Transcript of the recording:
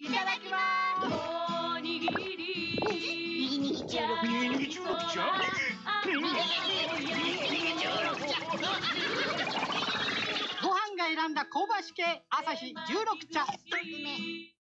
いただきます。 おにぎりにぎにぎ16茶。 にぎにぎ16茶。 ご飯が選んだ香ばし系朝日16茶。1つ目。